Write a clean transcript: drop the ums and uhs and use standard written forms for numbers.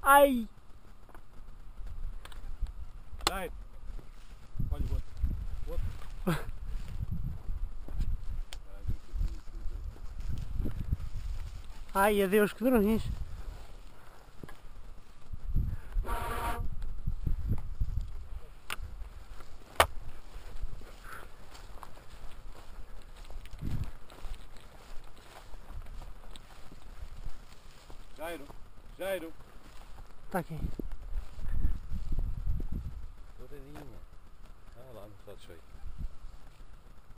Ai! Dai! Olha o outro. O outro. Ai, adeus, que drones! Jairo! Jairo! Está aqui. Douradinha. Ah lá, não está cheio.